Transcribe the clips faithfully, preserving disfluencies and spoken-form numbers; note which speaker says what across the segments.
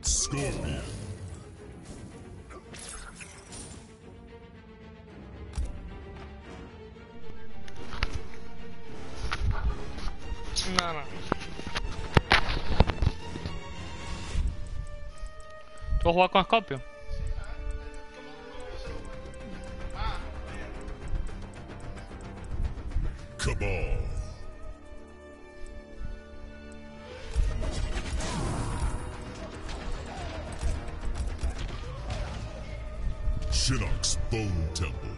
Speaker 1: Scorpion.
Speaker 2: No, no. ¿Tú vas a jugar con Scorpion?
Speaker 1: Cabal. Shinnok's Bone Temple.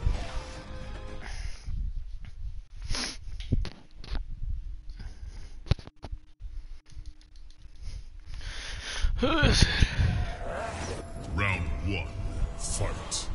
Speaker 1: Round one, fight.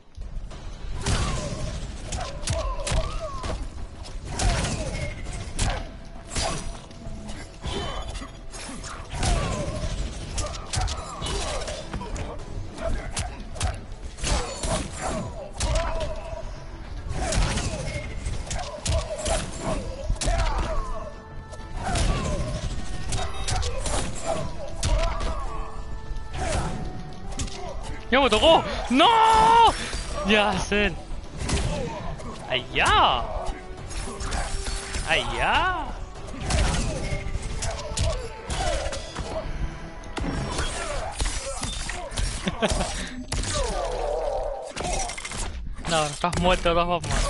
Speaker 2: ¡Ya me tocó! ¡No! ¡Ya sé! ¡Allá! ¡Allá! No, estás muerto de todas formas.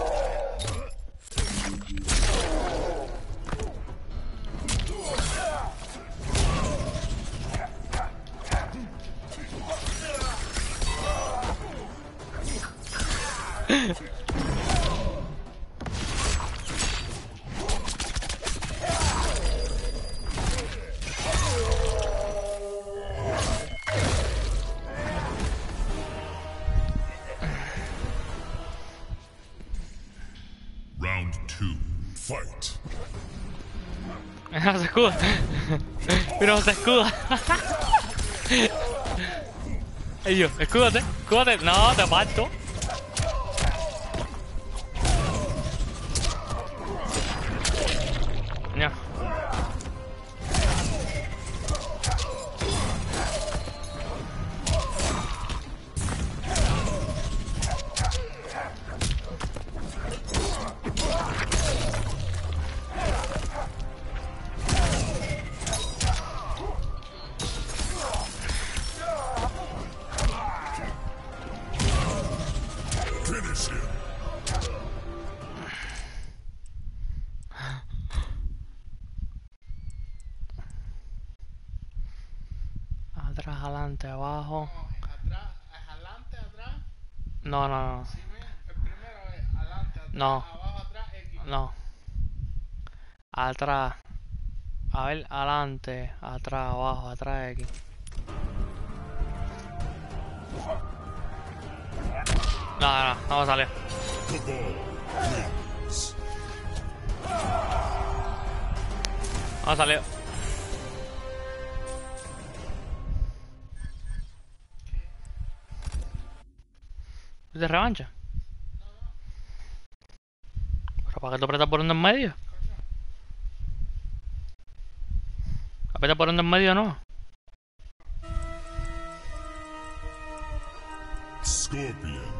Speaker 1: Round two, fight.
Speaker 2: No se escuda. Pero no se escuda. Ay Dios, escúdate, escúdate. No, te parto. No.
Speaker 1: Finish him.
Speaker 2: Atrás, adelante, abajo.
Speaker 3: Atrás, es adelante, atrás.
Speaker 2: No, no, no.
Speaker 3: Sí, mira, el primero es adelante, atrás,
Speaker 2: No.
Speaker 3: abajo, atrás, X.
Speaker 2: No. Atrás. A ver, adelante, atrás, abajo, atrás, X. No, no, no va a salir.
Speaker 1: Cabal wins.
Speaker 2: No ha salido. ¿Es de revancha? ¿Pero para qué te apretas por un en medio? ¿Apretas por un en medio no?
Speaker 1: Scorpion.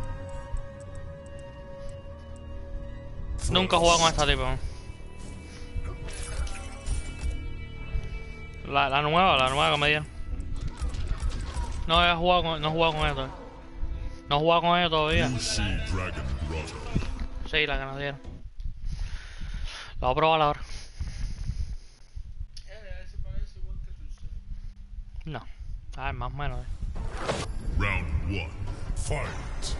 Speaker 2: Nunca he jugado con esta tipo. La, la nueva, la nueva que me dieron. No he jugado con, no he jugado con ella todavía. No he jugado con ella todavía.
Speaker 1: Yushi Dragon Brother.
Speaker 2: Sí, la que nos dieron. La voy a probar ahora.
Speaker 3: Eh, a ver si parece igual que tu ser.
Speaker 2: No. A ver, más o menos.
Speaker 1: Round one, fight.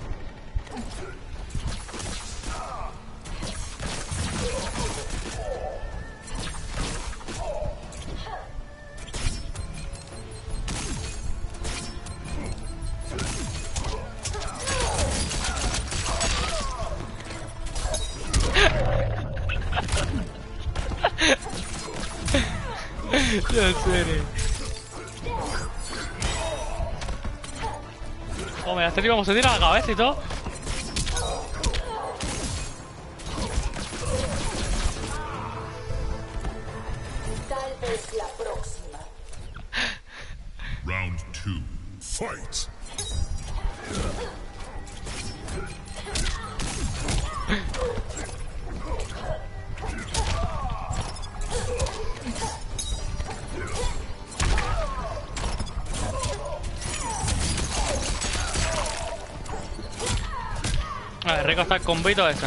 Speaker 2: En serio. Oh, mira, este tío como se tira la cabeza y todo.
Speaker 4: Tal vez la próxima.
Speaker 1: Fight!
Speaker 2: A ver, rico está el combito ese.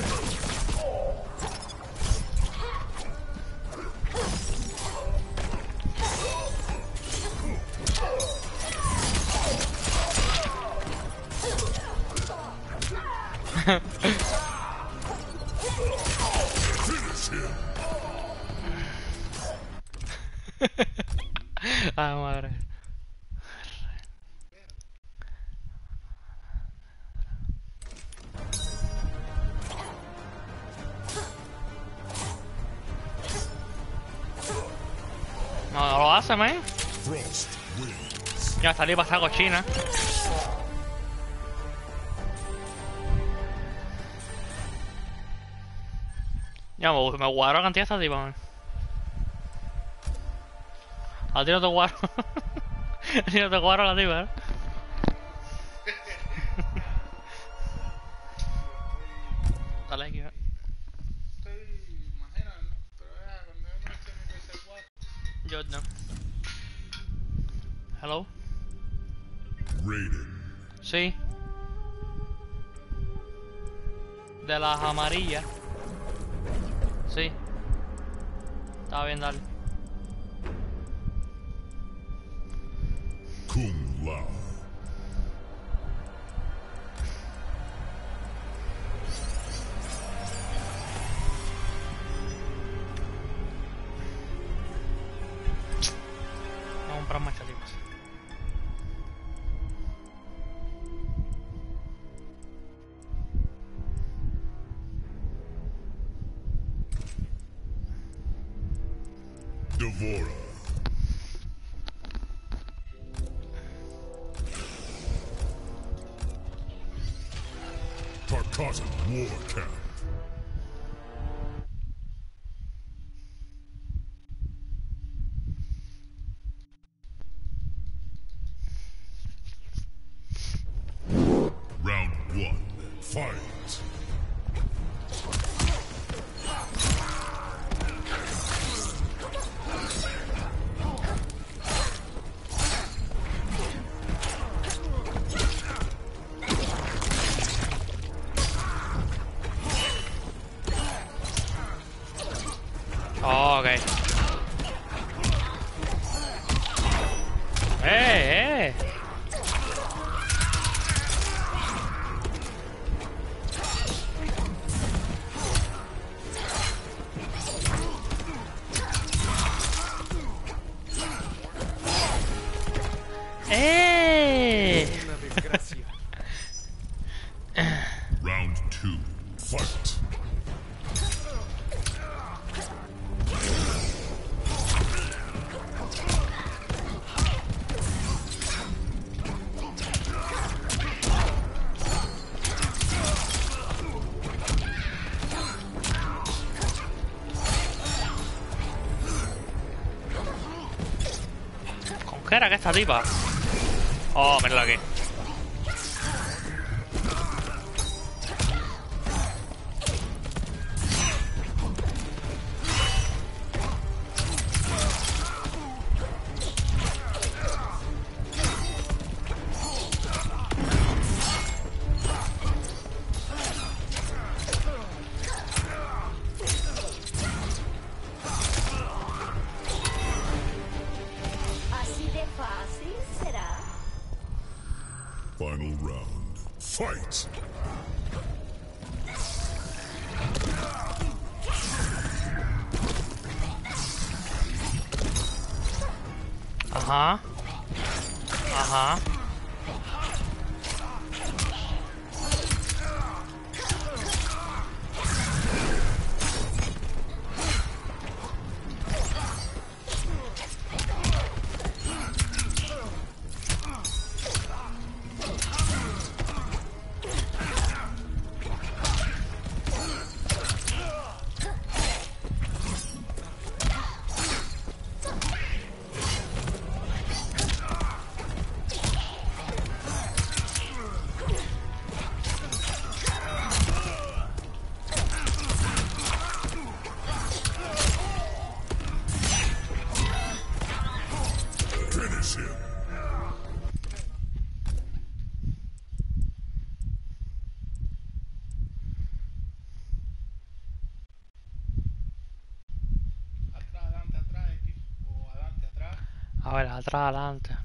Speaker 2: Ah, madre. No, no lo hace, man.
Speaker 1: Frost wins.
Speaker 2: Ya salí para esa cochina. Ya me, me guardo la cantidad de esta tipa, man. A ti no te guardo. A ti no te guardo la tipa, eh. Dale aquí, eh.
Speaker 3: Estoy, imagínate, ¿no? Pero vea, cuando yo me eché mi P S cuatro,
Speaker 2: Jordan. Hello.
Speaker 1: Raiden.
Speaker 2: Sí. De las amarillas. Sí. Está bien, dale.
Speaker 1: Kung Lao.
Speaker 2: Voy a comprar más chatipas.
Speaker 1: Devora. Tarkatan Warcap. Round one. Fight.
Speaker 2: Oh, ok. ¡Eh, eh! ¡Eh!
Speaker 1: Round two. Fight.
Speaker 2: ¿Con qué era que esta tipa? Oh, mírala aquí.
Speaker 4: Así de fácil será.
Speaker 1: Final round. Fight.
Speaker 2: Ajá. Ajá. A ver, atrás, adelante.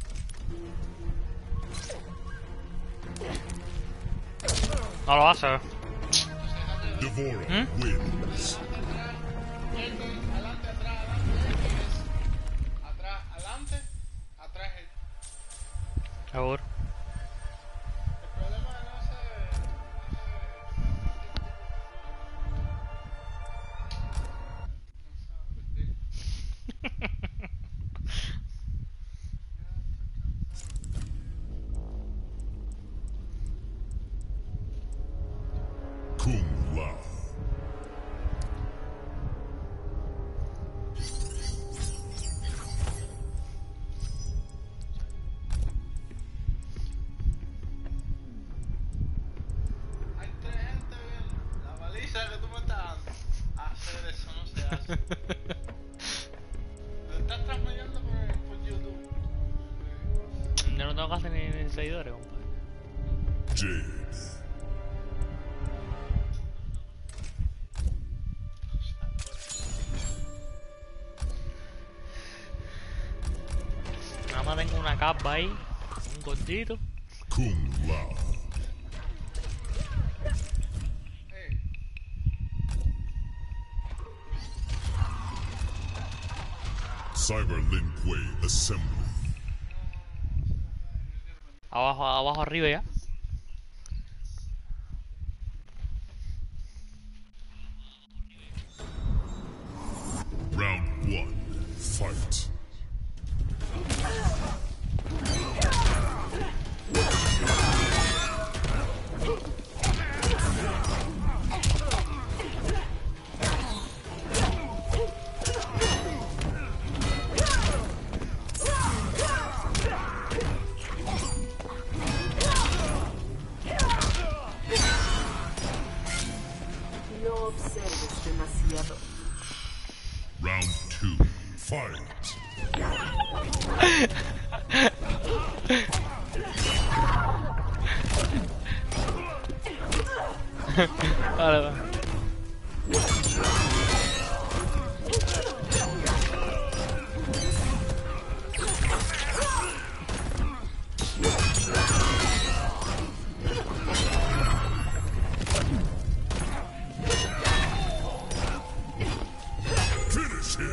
Speaker 2: No lo hace.
Speaker 1: Devora
Speaker 2: ¿Mm?
Speaker 1: wins.
Speaker 3: Adelante, adelante, atrás, adelante, es. Atrás, adelante, atrás es.
Speaker 2: Seguro.
Speaker 3: El problema de no sé.
Speaker 1: Kung Lao.
Speaker 3: Hay tres gente viendo. La baliza que tú me estás dando. Hacer eso no se hace. Lo estás transmitiendo por, por YouTube.
Speaker 2: Yo no tengo casi ni, ni seguidores, compadre.
Speaker 1: Jade.
Speaker 2: Nada más tengo una capa ahí, un gordito.
Speaker 1: Kung Lao.
Speaker 3: Hey,
Speaker 1: Cyber Lin Kuei Assembly.
Speaker 2: Abajo, abajo, arriba ya.
Speaker 1: Round one. Fight.
Speaker 4: No observes demasiado.
Speaker 1: Round two. Fight.
Speaker 2: Vale, va.
Speaker 1: Finish him.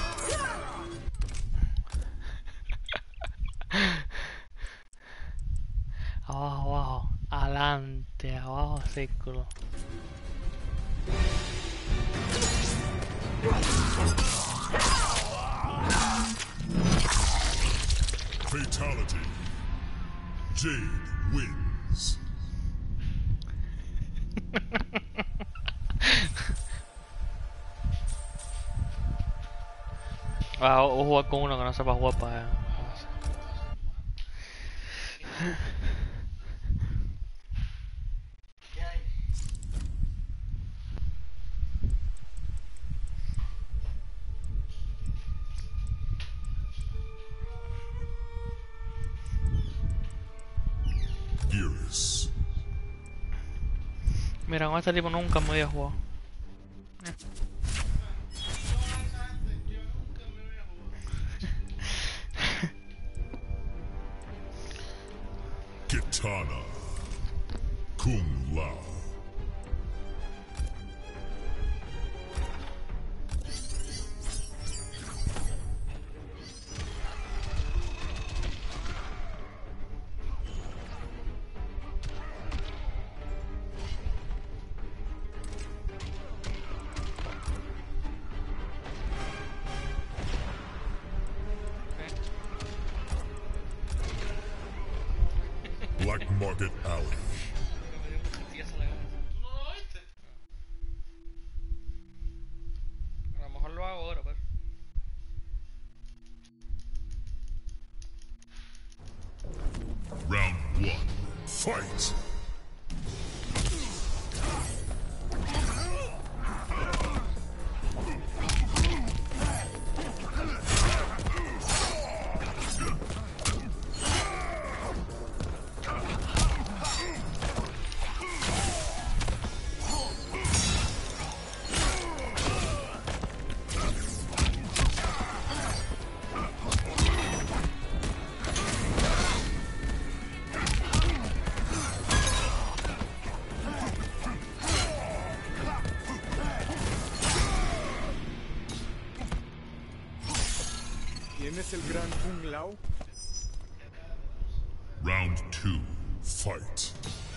Speaker 2: Abajo, abajo. Adelante, abajo, círculo.
Speaker 1: Fatality. Jade wins.
Speaker 2: Ah, o, o jugar con uno que no sepa jugar para...
Speaker 3: ¿qué hay?
Speaker 1: Iris.
Speaker 2: Mira, con este tipo nunca me había jugado.
Speaker 3: Yo nunca me voy a jugar.
Speaker 1: Kitana. Kung Lao. Black Market Alley.
Speaker 3: ¿Tú no lo oíste?
Speaker 2: A lo mejor lo hago ahora, pero...
Speaker 1: Round one. Fight.
Speaker 5: ¿Quién es el gran Kung Lao?
Speaker 1: Round two, fight.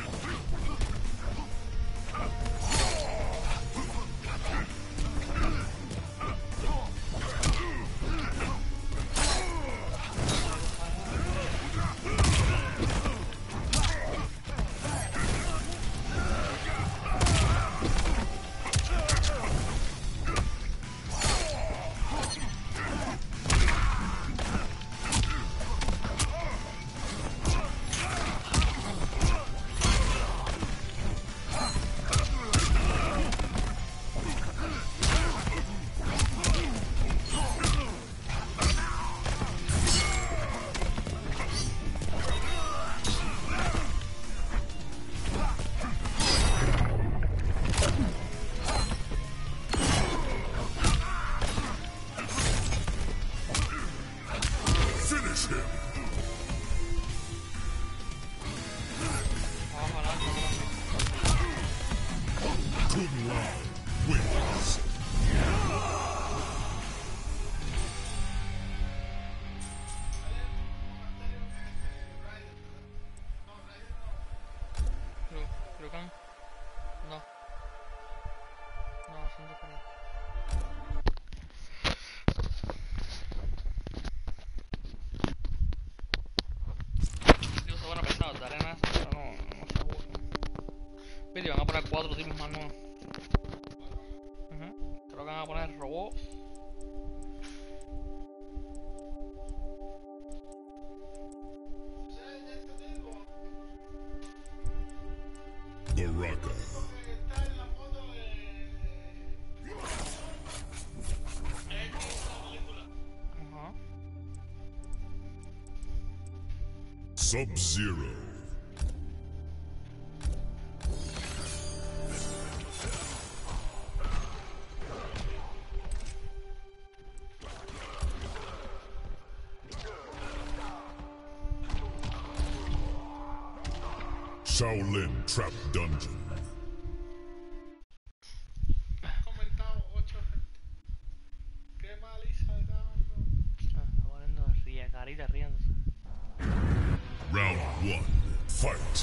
Speaker 1: Kung Lao wins.
Speaker 2: Lu, Lucan. No. No, son diferentes. Dios, se van a pensar, de arenas, pero no, no se aburren. Vídeo, van a poner cuatro tipos más nuevos. Uh-huh. Creo que van a poner robot.
Speaker 1: Baraka.
Speaker 3: Está en la foto de... X, la película.
Speaker 2: Ajá.
Speaker 1: Sub-Zero. Shaolin Trap Dungeon.
Speaker 3: Comentado ocho gente. Qué maliza está dando.
Speaker 2: Ah, está poniendo ría, carita riéndose.
Speaker 1: Round one, fight.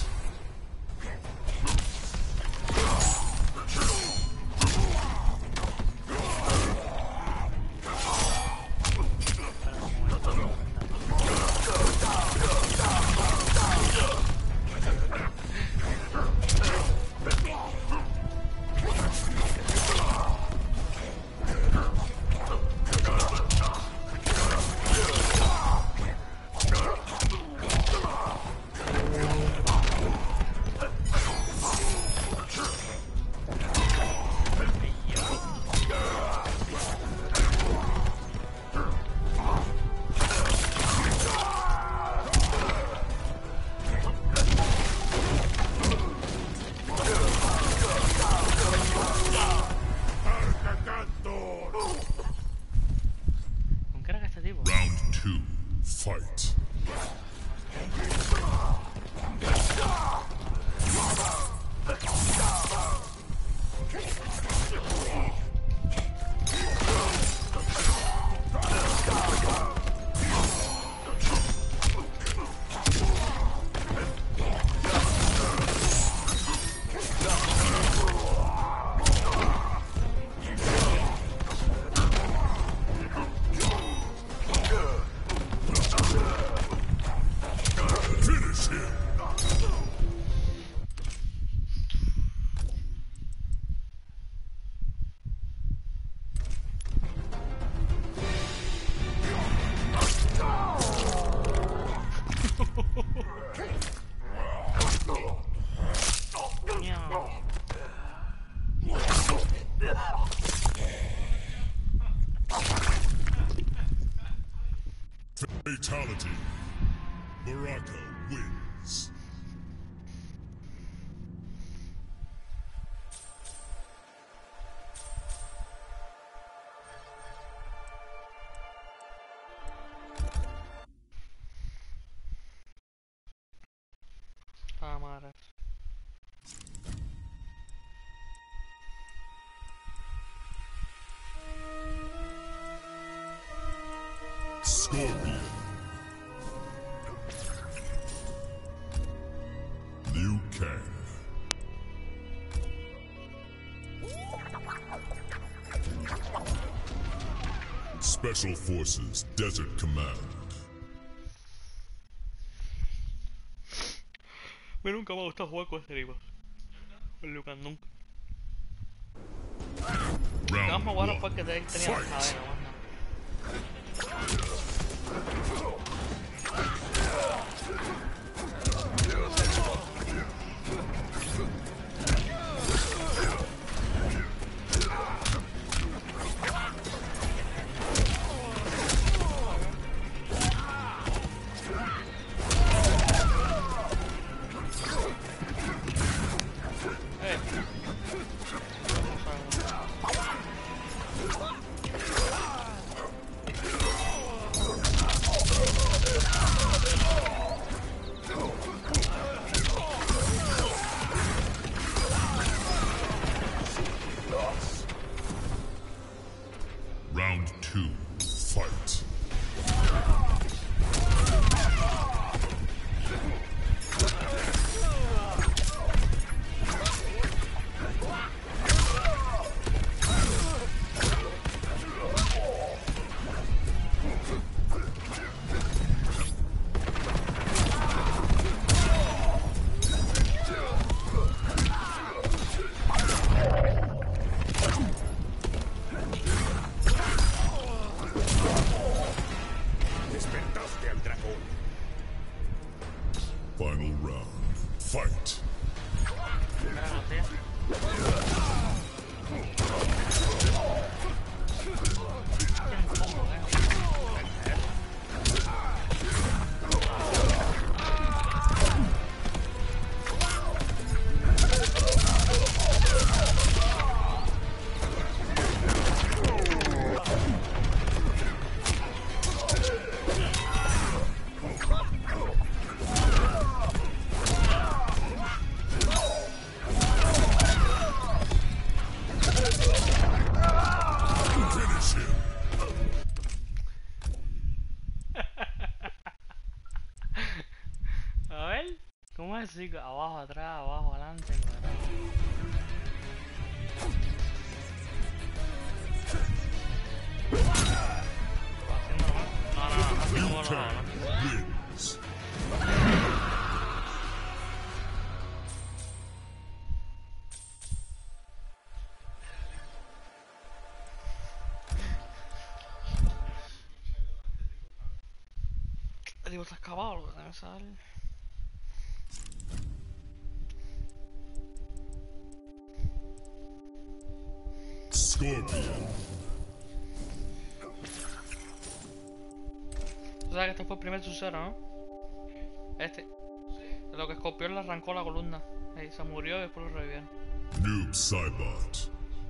Speaker 2: ¿Con qué era que este tipo?
Speaker 1: Round two, fight. Finish him.
Speaker 2: Miau.
Speaker 1: Fatality. Baraka wins.
Speaker 2: Ah, madre.
Speaker 1: Scorpion. Liu Kang. Special Forces Desert Command.
Speaker 2: Me nunca me ha gustado jugar con este tipo. Con Liu Kang nunca.
Speaker 1: Round
Speaker 2: Vamos a jugar
Speaker 1: one.
Speaker 2: porque tenía la
Speaker 1: Fight.
Speaker 2: cadena, más nada. Eh.
Speaker 1: Round two. Fight.
Speaker 5: Despertaste al dragón.
Speaker 1: Final round. Fight.
Speaker 2: Mira, no, tío. Qué incómodo, eh.
Speaker 1: Finish him.
Speaker 2: A ver, ¿cómo es así? Abajo, atrás, abajo, adelante. Haciendo nomás. No, no, no, así
Speaker 1: Liu
Speaker 2: como lo hago, ¿no?
Speaker 1: Kang wins.
Speaker 2: El tipo está excavado, lo que debe ser.
Speaker 1: Scorpion.
Speaker 2: Tú sabes que este fue el primer Sub-Zero, ¿no? Este. Lo que Scorpion le arrancó la columna. Ahí se murió y después lo revivieron.
Speaker 1: Noob Saibot.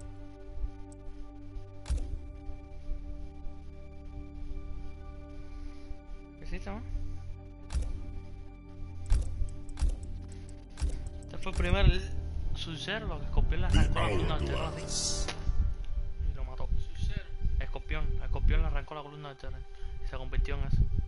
Speaker 2: ¿Qué hiciste, no? Este fue el primer Sub-Zero, lo que Scorpion le
Speaker 1: The
Speaker 2: arrancó la columna vertebral así.
Speaker 1: Hourglass.
Speaker 2: Y lo mató.
Speaker 3: Sub-Zero.
Speaker 2: Escorpión, Escorpión le arrancó la columna vertebral y se convirtió en eso.